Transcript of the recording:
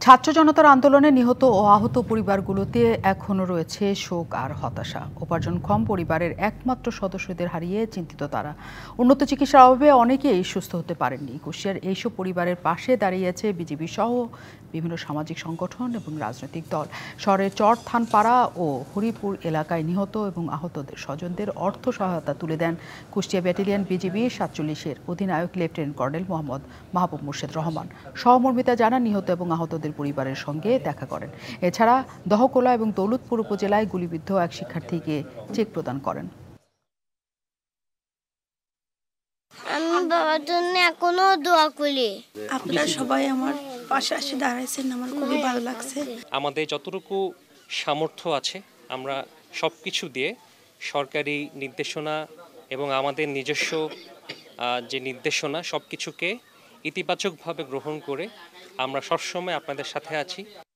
ছাত্র জনতার আন্দোলনে নিহত ও আহত পরিবারগুলোতে এখনো রয়েছে শোক আর হতাশা। উপার্জনক্ষম পরিবারের একমাত্র সদস্যদের হারিয়ে চিন্তিত তারা। উন্নত চিকিৎসার অভাবে অনেকেই সুস্থ হতে পারেননি। কুষ্টিয়ার এইসব পরিবারের পাশে দাঁড়িয়েছে বিজিবি সহ বিভিন্ন সামাজিক সংগঠন এবং রাজনৈতিক দল। শহরের চর থানপাড়া ও হরিপুর এলাকায় নিহত এবং আহতদের স্বজনদের অর্থ সহায়তা তুলে দেন কুষ্টিয়া ব্যাটালিয়ন বিজিবি ৪৭-এর অধিনায়ক লেফটেন্যান্ট কর্নেল মোহাম্মদ মাহবুব মুর্শেদ রহমান। সহমর্মিতা জানান নিহত এবং আহতদের পরিবারের সঙ্গে দেখা করেন। এছাড়া দহকোলা এবং দৌলতপুর উপজেলায় গুলিবিদ্ধ এক শিক্ষার্থীকে চেক প্রদান করেন। আমি বাবার জন্য এখনো দোয়া করি। আপনারা সবাই আমার পাশে এসে দাঁড়াইছেন, আমার খুবই ভালো লাগছে। আমাদের যতটুকু সামর্থ্য আছে আমরা সবকিছু দিয়ে সরকারি নির্দেশনা এবং আমাদের নিজস্ব যে নির্দেশনা সবকিছুকে ইতিবাচকভাবে গ্রহণ করে আমরা সবসময় আপনাদের সাথে আছি।